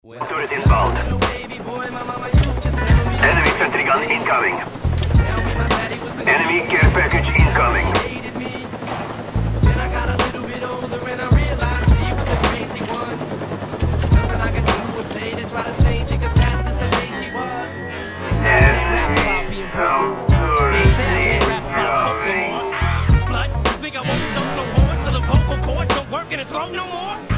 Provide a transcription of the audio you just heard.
Turret inbound. Enemy sentry gun incoming. Enemy care package incoming. Then I got a little bit older and I realized she was the crazy one. There's nothing I can do or say to try to change it, cause that's just the way she was. They say I can't rap about being broke no more. They say I can't rap about coke no more. Slut, you think I won't choke no more till the vocal cords don't work and it's throat no more?